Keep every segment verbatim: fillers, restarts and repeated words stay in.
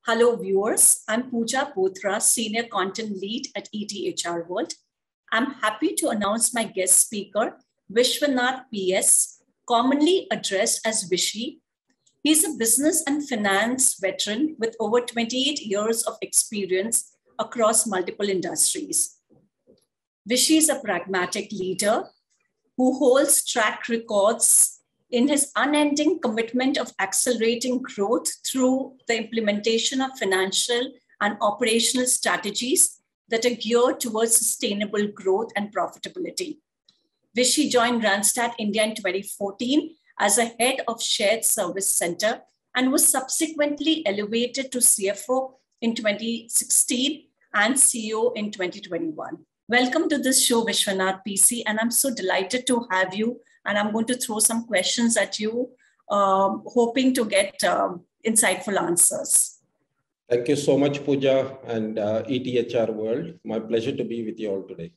Hello viewers, I'm Pooja Bothra, Senior Content Lead at E T H R World. I'm happy to announce my guest speaker, Vishwanath P S, commonly addressed as Vishy. He's a business and finance veteran with over twenty-eight years of experience across multiple industries. Vishy is a pragmatic leader who holds track records in his unending commitment of accelerating growth through the implementation of financial and operational strategies that are geared towards sustainable growth and profitability. Vishy joined Randstad India in twenty fourteen as a head of shared service center and was subsequently elevated to C F O in twenty sixteen and C E O in twenty twenty-one. Welcome to this show, Vishwanath P C, and I'm so delighted to have you. And I'm going to throw some questions at you, um, hoping to get um, insightful answers. Thank you so much, Pooja and uh, E T H R World. My pleasure to be with you all today.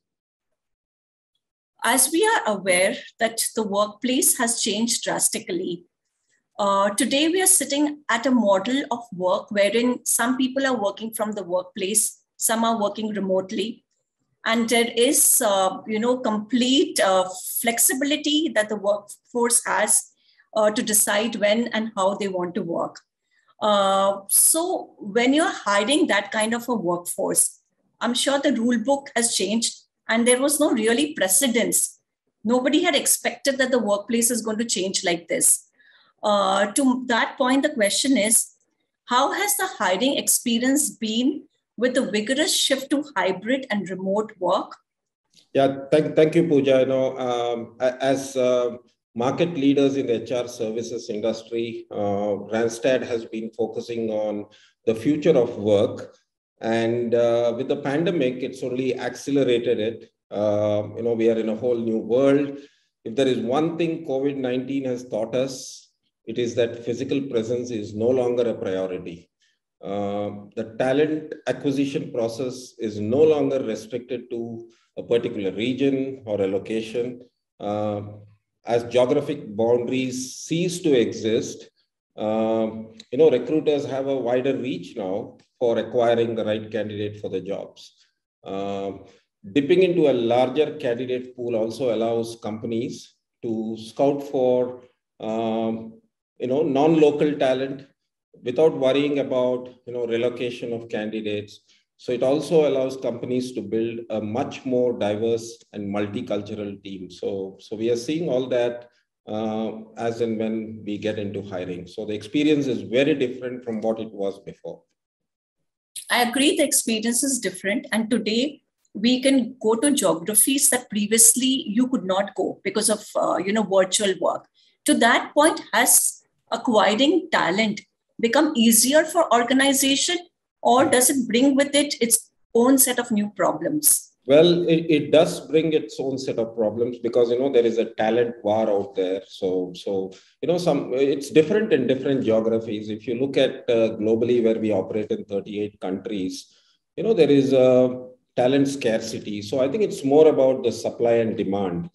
As we are aware that the workplace has changed drastically, uh, today we are sitting at a model of work wherein some people are working from the workplace, some are working remotely. And there is, uh, you know, complete uh, flexibility that the workforce has uh, to decide when and how they want to work. Uh, so when you're hiring that kind of a workforce, I'm sure the rule book has changed and there was no really precedence. Nobody had expected that the workplace is going to change like this. Uh, to that point, the question is, how has the hiring experience been with the vigorous shift to hybrid and remote work? Yeah, thank, thank you, Pooja. You know, um, as uh, market leaders in the H R services industry, uh, Randstad has been focusing on the future of work. And uh, with the pandemic, it's only accelerated it. Uh, you know, we are in a whole new world. If there is one thing COVID nineteen has taught us, it is that physical presence is no longer a priority. Uh, the talent acquisition process is no longer restricted to a particular region or a location. Uh, as geographic boundaries cease to exist, uh, you know, recruiters have a wider reach now for acquiring the right candidate for the jobs. Uh, dipping into a larger candidate pool also allows companies to scout for, um, you know, non-local talent without worrying about, you know, relocation of candidates. So it also allows companies to build a much more diverse and multicultural team. So, so we are seeing all that uh, as and when we get into hiring. So the experience is very different from what it was before. I agree the experience is different. And today we can go to geographies that previously you could not go because of, uh, you know, virtual work. To that point, has acquiring talent become easier for organization, or does it bring with it its own set of new problems? Well, it, it does bring its own set of problems because, you know, there is a talent war out there. So, so you know, some it's different in different geographies. If you look at uh, globally where we operate in thirty-eight countries, you know, there is a talent scarcity. So I think it's more about the supply and demand.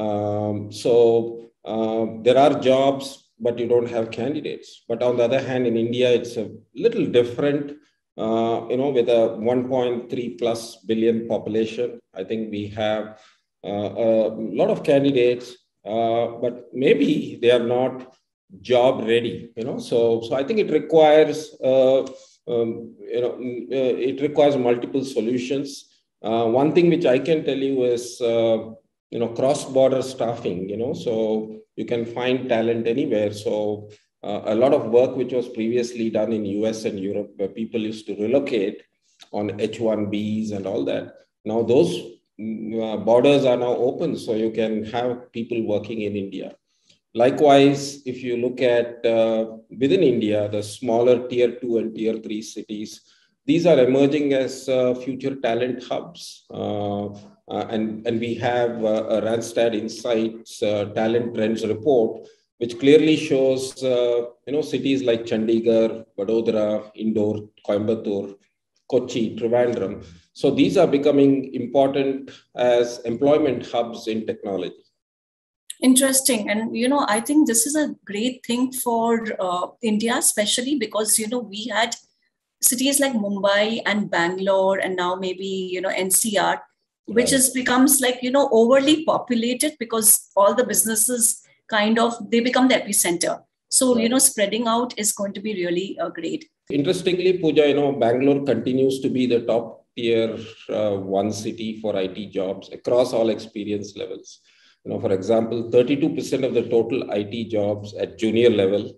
Um, so uh, there are jobs, but you don't have candidates. But on the other hand, in India, it's a little different. Uh, you know, with a one point three plus billion population, I think we have uh, a lot of candidates, uh, but maybe they are not job ready. You know, so so I think it requires uh, um, you know uh, it requires multiple solutions. Uh, one thing which I can tell you is uh, you know cross-border staffing. You know, so you can find talent anywhere. So uh, a lot of work which was previously done in U S and Europe, where people used to relocate on H one Bs and all that. Now those uh, borders are now open, so you can have people working in India. Likewise, if you look at uh, within India, the smaller tier two and tier three cities, these are emerging as uh, future talent hubs. Uh, uh, and, and we have uh, a Randstad Insights uh, Talent Trends report, which clearly shows, uh, you know, cities like Chandigarh, Vadodara, Indore, Coimbatore, Kochi, Trivandrum. So these are becoming important as employment hubs in technology. Interesting. And, you know, I think this is a great thing for uh, India, especially because, you know, we had cities like Mumbai and Bangalore, and now maybe, you know, N C R, which Right. is becomes like, you know, overly populated because all the businesses kind of, they become the epicenter. So, Right. you know, spreading out is going to be really uh, great. Interestingly, Pooja, you know, Bangalore continues to be the top tier uh, one city for I T jobs across all experience levels. You know, for example, thirty-two percent of the total I T jobs at junior level,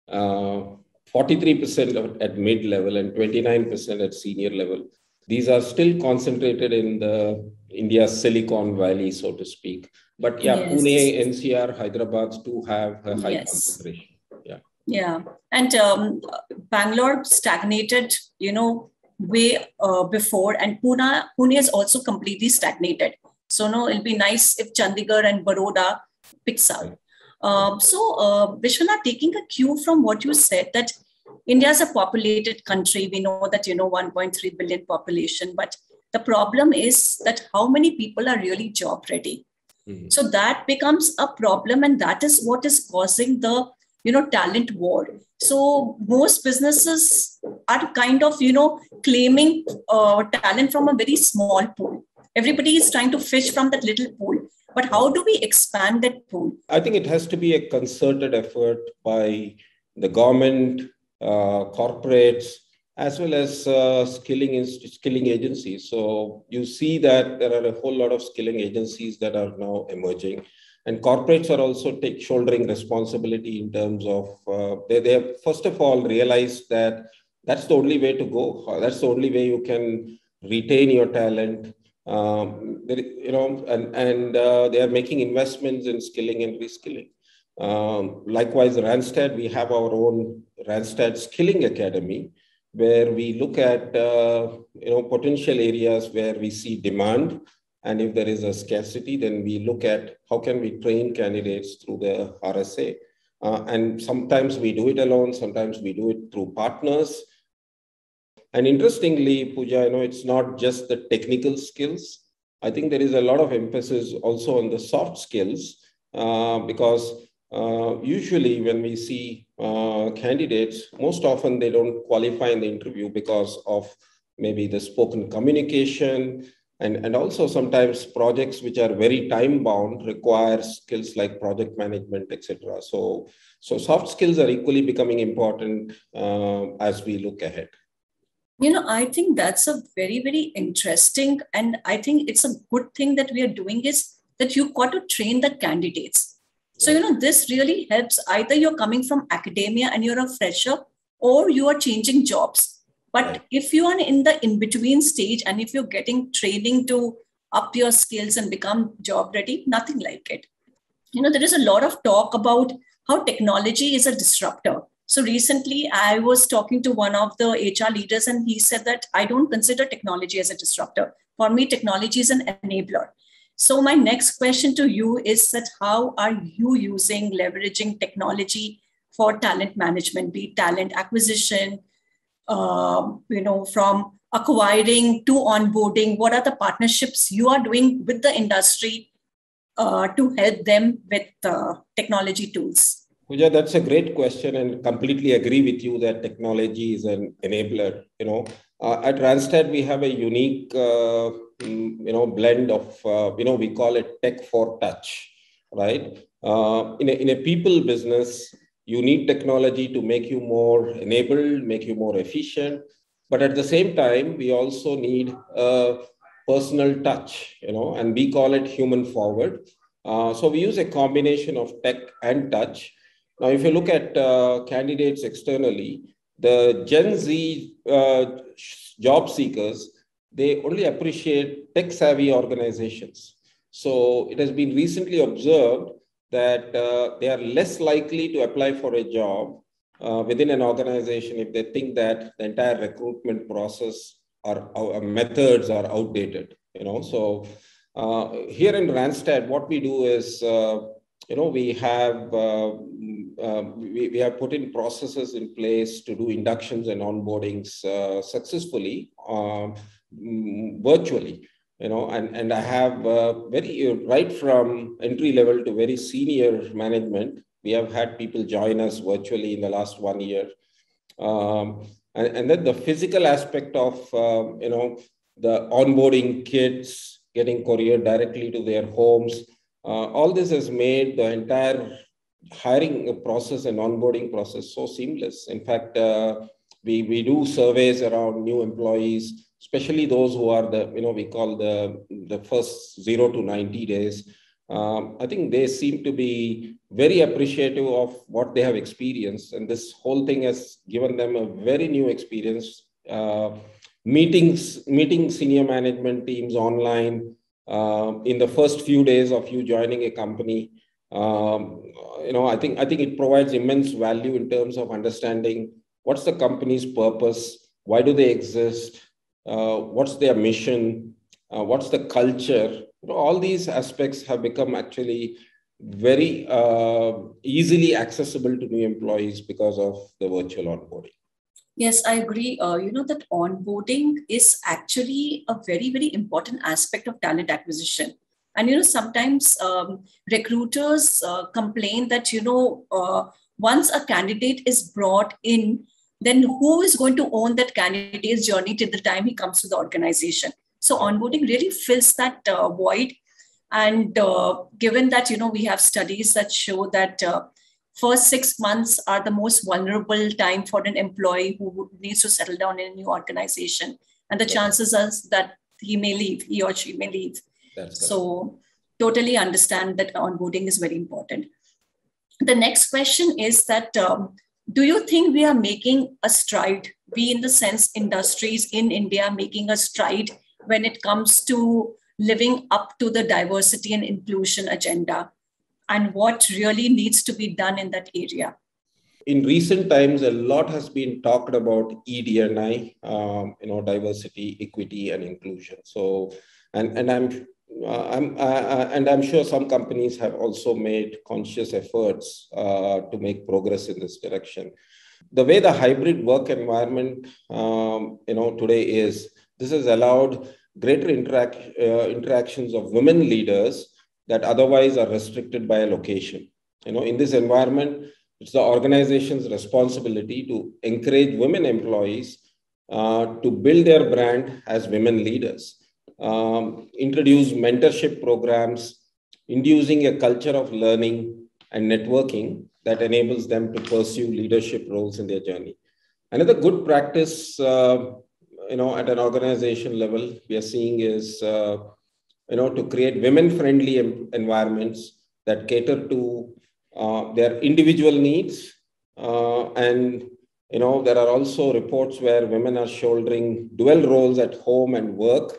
uh, forty-three percent at mid level, and twenty-nine percent at senior level. These are still concentrated in the India's Silicon Valley, so to speak. But yeah, Pune, Yes. N C R, Hyderabad do have a high Yes. concentration. Yeah. Yeah. And um, Bangalore stagnated, you know, way uh, before, and Pune, Pune is also completely stagnated. So, no, it'll be nice if Chandigarh and Baroda picks up. Right. Um, so, uh, Vishwanath, taking a cue from what you said, that India is a populated country. We know that, you know, one point three billion population, but the problem is that how many people are really job ready. Mm-hmm. So that becomes a problem, and that is what is causing the, you know, talent war. So most businesses are kind of, you know, claiming uh, talent from a very small pool. Everybody is trying to fish from that little pool. But how do we expand that pool? I think it has to be a concerted effort by the government, uh, corporates, as well as uh, skilling, skilling agencies. So you see that there are a whole lot of skilling agencies that are now emerging. And corporates are also take shouldering responsibility in terms of, uh, they, they have, first of all, realized that that's the only way to go. That's the only way you can retain your talent. Um, there, you know, and, and uh, they are making investments in skilling and reskilling. Um, likewise, Randstad, we have our own Randstad Skilling Academy, where we look at, uh, you know, potential areas where we see demand. And if there is a scarcity, then we look at how can we train candidates through the R S A. Uh, and sometimes we do it alone, sometimes we do it through partners. And interestingly, Pooja, you know, it's not just the technical skills. I think there is a lot of emphasis also on the soft skills, uh, because uh, usually when we see uh, candidates, most often they don't qualify in the interview because of maybe the spoken communication, and, and also sometimes projects which are very time bound require skills like project management, et cetera. So, so soft skills are equally becoming important uh, as we look ahead. You know, I think that's a very, very interesting, and I think it's a good thing that we are doing is that you got to train the candidates. So, you know, this really helps. Either you're coming from academia and you're a fresher, or you are changing jobs. But right. if you are in the in-between stage, and if you're getting training to up your skills and become job ready, nothing like it. You know, there is a lot of talk about how technology is a disruptor. So recently I was talking to one of the H R leaders, and he said that I don't consider technology as a disruptor. For me, technology is an enabler. So my next question to you is that how are you using, leveraging technology for talent management, be it talent acquisition, uh, you know, from acquiring to onboarding? What are the partnerships you are doing with the industry uh, to help them with uh, technology tools? Pooja, that's a great question, and completely agree with you that technology is an enabler. You know, uh, at Randstad, we have a unique, uh, you know, blend of, uh, you know, we call it tech for touch, right? Uh, in, a, in a people business, you need technology to make you more enabled, make you more efficient. But at the same time, we also need a personal touch, you know, and we call it human forward. Uh, so we use a combination of tech and touch. Now, if you look at uh, candidates externally, the Gen Z uh, job seekers, they only appreciate tech-savvy organizations. So it has been recently observed that uh, they are less likely to apply for a job uh, within an organization if they think that the entire recruitment process or uh, methods are outdated. You know, so uh, here in Randstad, what we do is, uh, you know, we have uh, uh, we, we have put in processes in place to do inductions and onboardings uh, successfully um, virtually. You know, and, and I have uh, very, right from entry level to very senior management, we have had people join us virtually in the last one year. Um, And, and then the physical aspect of, uh, you know, the onboarding kids, getting courier directly to their homes. Uh, all this has made the entire hiring process and onboarding process so seamless. In fact, uh, we, we do surveys around new employees, especially those who are the, you know, we call the, the first zero to ninety days. Um, I think they seem to be very appreciative of what they have experienced. And this whole thing has given them a very new experience. Uh, meetings, meeting senior management teams online uh, in the first few days of you joining a company. Um, you know, I think, I think it provides immense value in terms of understanding what's the company's purpose, why do they exist, uh, what's their mission, uh, what's the culture. You know, all these aspects have become actually very uh, easily accessible to new employees because of the virtual onboarding. Yes, I agree. Uh, you know, that onboarding is actually a very, very important aspect of talent acquisition. And, you know, sometimes um, recruiters uh, complain that, you know, uh, once a candidate is brought in, then who is going to own that candidate's journey till the time he comes to the organization? So onboarding really fills that uh, void. And uh, given that, you know, we have studies that show that uh, first six months are the most vulnerable time for an employee who needs to settle down in a new organization. And the chances are that he may leave, he or she may leave. That's so totally understand that onboarding is very important. The next question is that, um, do you think we are making a stride, we in the sense industries in India making a stride when it comes to living up to the diversity and inclusion agenda, and what really needs to be done in that area? In recent times, a lot has been talked about E D and I, um, you know, diversity, equity, and inclusion. So, and and I'm, uh, I'm, uh, and I'm sure some companies have also made conscious efforts uh, to make progress in this direction. The way the hybrid work environment, um, you know, today is, this has allowed greater interact, uh, interactions of women leaders that otherwise are restricted by a location. You know, in this environment, it's the organization's responsibility to encourage women employees uh, to build their brand as women leaders, um, introduce mentorship programs, inducing a culture of learning and networking that enables them to pursue leadership roles in their journey. Another good practice, uh, you know, at an organization level, we are seeing is, uh, you know, to create women-friendly environments that cater to uh, their individual needs. Uh, and, you know, there are also reports where women are shouldering dual roles at home and work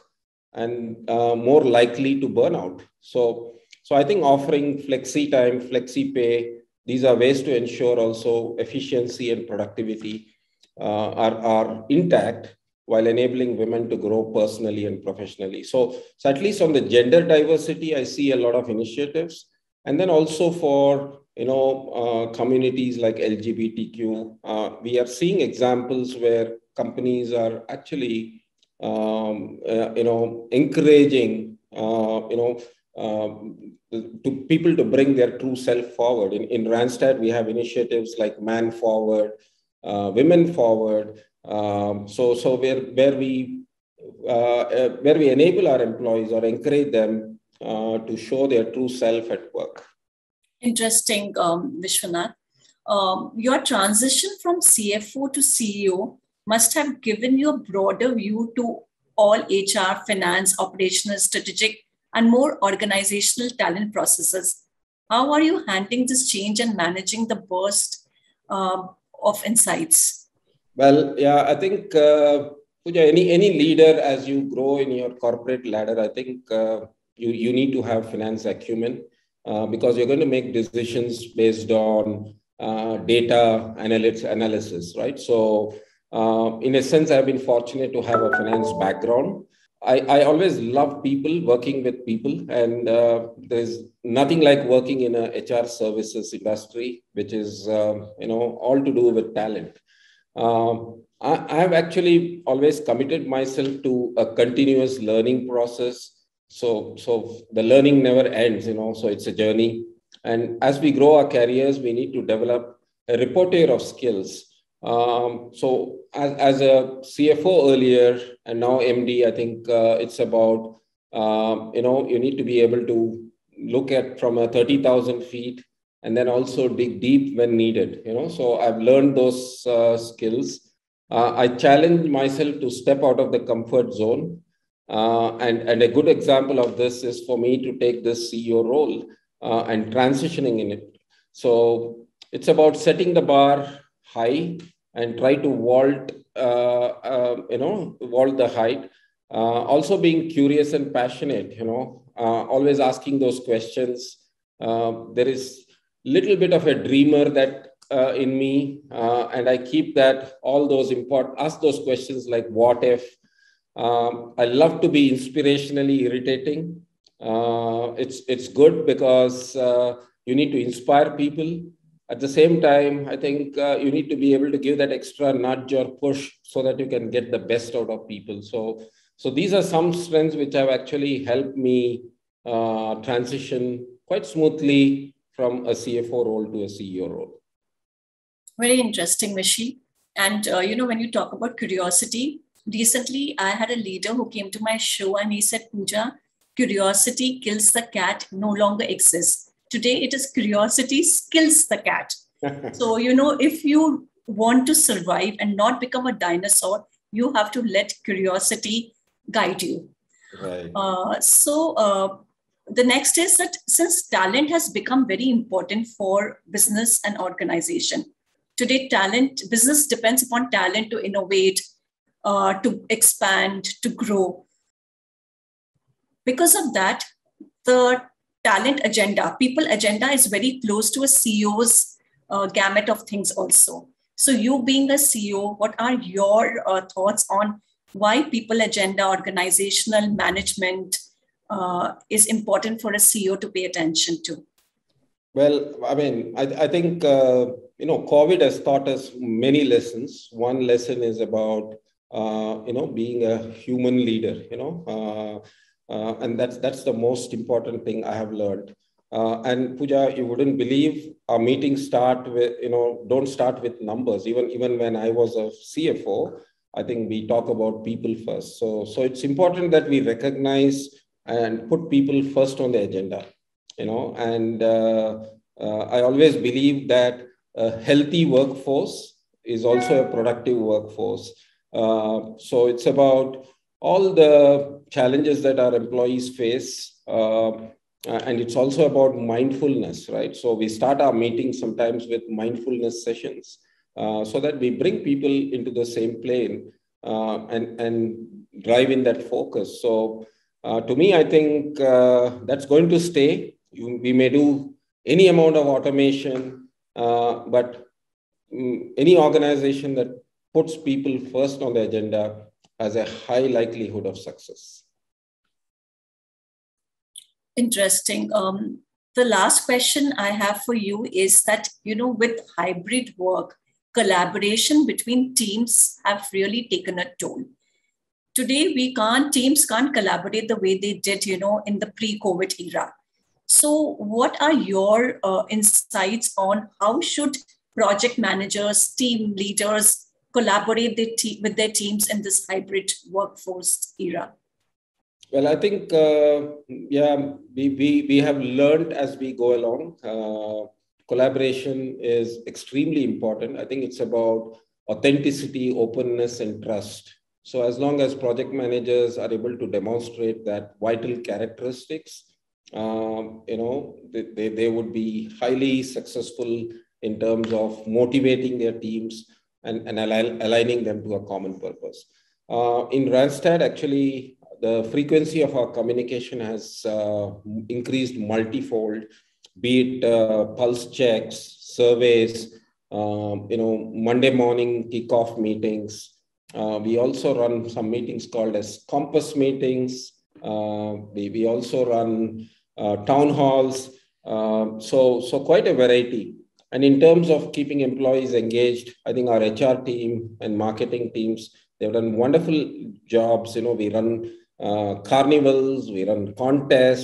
and uh, more likely to burn out. So, so I think offering flexi time, flexi pay, these are ways to ensure also efficiency and productivity uh, are, are intact while enabling women to grow personally and professionally. So, so at least on the gender diversity, I see a lot of initiatives. And then also for, you know, uh, communities like L G B T Q, uh, we are seeing examples where companies are actually, um, uh, you know, encouraging, uh, you know, um, to people to bring their true self forward. In, in Randstad, we have initiatives like Man Forward, uh, Women Forward. Um, so, so where where we uh, uh, where we enable our employees or encourage them uh, to show their true self at work. Interesting, um, Vishwanath. Um, your transition from C F O to C E O must have given you a broader view to all H R, finance, operational, strategic, and more organizational talent processes. How are you handling this change and managing the burst uh, of insights? Well, yeah, I think, uh, Pooja, any, any leader as you grow in your corporate ladder, I think uh, you, you need to have finance acumen uh, because you're going to make decisions based on uh, data analytics analysis, right? So uh, in a sense, I've been fortunate to have a finance background. I, I always love people, working with people, and uh, there's nothing like working in a H R services industry, which is, uh, you know, all to do with talent. Um, I, I have actually always committed myself to a continuous learning process. So, so the learning never ends, you know, so it's a journey. And as we grow our careers, we need to develop a repertoire of skills Um, so as, as a C F O earlier and now M D, I think uh, it's about, uh, you know, you need to be able to look at from a thirty thousand feet and then also dig deep when needed, you know. So I've learned those uh, skills. Uh, I challenge myself to step out of the comfort zone. Uh, and, and a good example of this is for me to take this C E O role uh, and transitioning in it. So it's about setting the bar high and try to vault, uh, uh, you know, vault the height. Uh, also being curious and passionate, you know, uh, always asking those questions. Uh, there is little bit of a dreamer that uh, in me, uh, and I keep that all those important, ask those questions like what if. Um, I love to be inspirationally irritating. Uh, it's it's good because uh, you need to inspire people. At the same time, I think uh, you need to be able to give that extra nudge or push so that you can get the best out of people. So, so these are some strengths which have actually helped me uh, transition quite smoothly from a C F O role to a C E O role. Very interesting, Vishy. And, uh, you know, when you talk about curiosity, recently I had a leader who came to my show and he said, Pooja, curiosity kills the cat no longer exists. Today it is curiosity skills the cat. So, you know, if you want to survive and not become a dinosaur, you have to let curiosity guide you. Right. Uh, so uh, the next is that since talent has become very important for business and organization, today talent, business depends upon talent to innovate, uh, to expand, to grow. Because of that, the talent agenda, people agenda is very close to a C E O's uh, gamut of things also. So you being a C E O, what are your uh, thoughts on why people agenda, organizational management uh, is important for a C E O to pay attention to? Well, I mean, I, I think, uh, you know, COVID has taught us many lessons. One lesson is about, uh, you know, being a human leader, you know, uh, uh, and that's, that's the most important thing I have learned. Uh, and Pooja, you wouldn't believe our meetings start with, you know, don't start with numbers. Even, even when I was a C F O, I think we talk about people first. So, so it's important that we recognize and put people first on the agenda. You know, and uh, uh, I always believe that a healthy workforce is also a productive workforce. Uh, so it's about all the challenges that our employees face. Uh, and it's also about mindfulness, right? So we start our meetings sometimes with mindfulness sessions uh, so that we bring people into the same plane uh, and, and drive in that focus. So uh, to me, I think uh, that's going to stay. You, we may do any amount of automation, uh, but um, any organization that puts people first on the agenda has a high likelihood of success. Interesting. Um, the last question I have for you is that, you know, with hybrid work, collaboration between teams have really taken a toll. Today, we can't, teams can't collaborate the way they did, you know, in the pre-COVID era. So what are your uh, insights on how should project managers, team leaders collaborate their te- with their teams in this hybrid workforce era? Well, I think, uh, yeah, we, we, we have learned as we go along. Uh, collaboration is extremely important. I think it's about authenticity, openness, and trust. So as long as project managers are able to demonstrate that vital characteristics, um, you know, they, they, they would be highly successful in terms of motivating their teams and, and aligning them to a common purpose. Uh, in Randstad, actually, the frequency of our communication has uh, increased multifold, be it uh, pulse checks, surveys, um, you know, Monday morning kickoff meetings. Uh, we also run some meetings called as compass meetings. Uh, we, we also run uh, town halls. Uh, so, so quite a variety. And in terms of keeping employees engaged, I think our H R team and marketing teams, they've done wonderful jobs. You know, we run uh, carnivals, we run contests,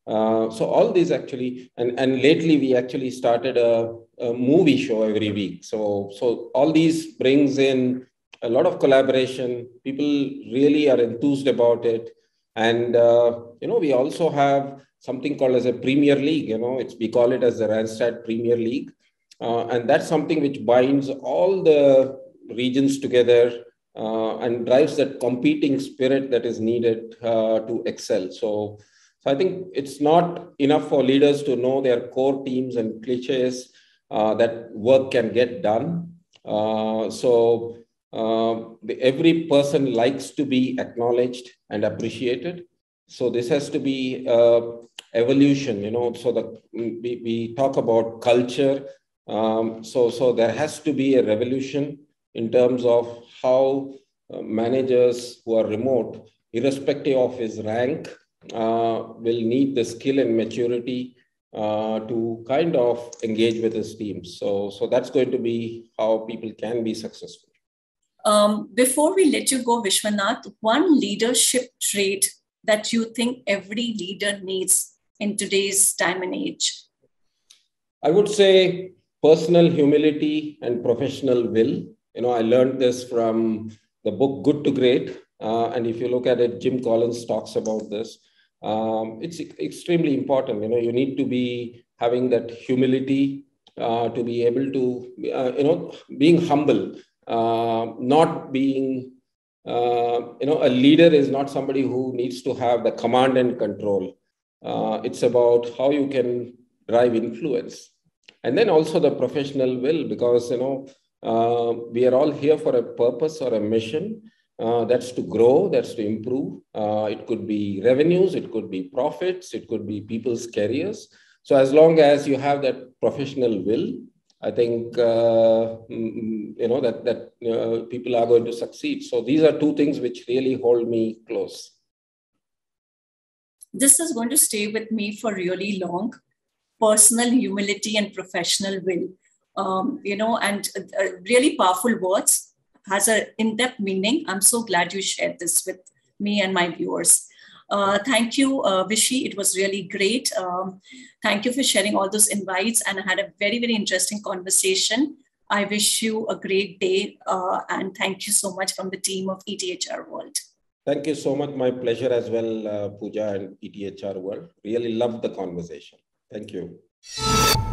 Uh, so all these actually, and, and lately we actually started a, a movie show every week. So, so all these brings in a lot of collaboration. People really are enthused about it. And, uh, you know, we also have something called as a Premier League, you know, it's, we call it as the Randstad Premier League. Uh, and that's something which binds all the regions together uh, and drives that competing spirit that is needed uh, to excel. So, so I think it's not enough for leaders to know their core teams and cliches uh, that work can get done. Uh, so uh, the, every person likes to be acknowledged and appreciated. So this has to be uh, evolution, you know, so that we, we talk about culture. Um, so, so there has to be a revolution in terms of how uh, managers who are remote, irrespective of his rank, uh, will need the skill and maturity uh, to kind of engage with his teams. So, so that's going to be how people can be successful. Um, before we let you go, Vishwanath, one leadership trait that you think every leader needs in today's time and age? I would say personal humility and professional will. You know, I learned this from the book Good to Great. Uh, and if you look at it, Jim Collins talks about this. Um, it's extremely important. You know, you need to be having that humility uh, to be able to, uh, you know, being humble, uh, not being, uh, you know, a leader is not somebody who needs to have the command and control. Uh, it's about how you can drive influence. And then also the professional will, because, you know, uh, we are all here for a purpose or a mission. Uh, that's to grow, that's to improve. Uh, it could be revenues, it could be profits, it could be people's careers. So as long as you have that professional will, I think, uh, you know, that, that uh, people are going to succeed. So these are two things which really hold me close. This is going to stay with me for really long. Personal humility and professional will. Um, you know, and uh, really powerful words, has an in-depth meaning. I'm so glad you shared this with me and my viewers. Uh, thank you, uh, Vishy. It was really great. Um, thank you for sharing all those invites, and I had a very, very interesting conversation. I wish you a great day, uh, and thank you so much from the team of E T H R World. Thank you so much. My pleasure as well, uh, Pooja and E T H R World. Really loved the conversation. Thank you.